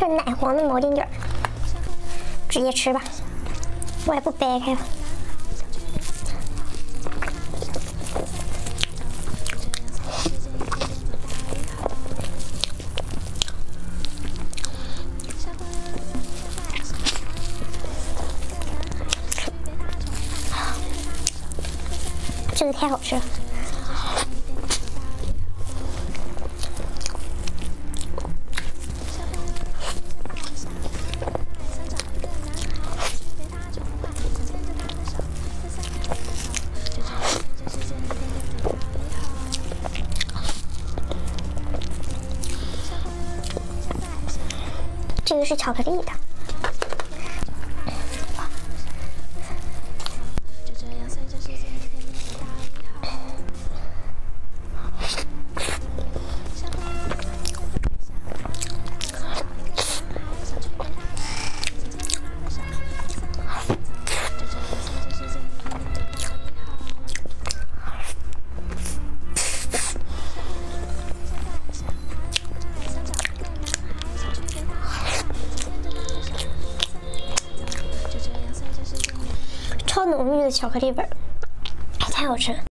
这奶黄的毛巾卷，直接吃吧，我也不掰开了。这个太好吃了。 这个是巧克力的，超浓郁的巧克力味儿，太好吃了。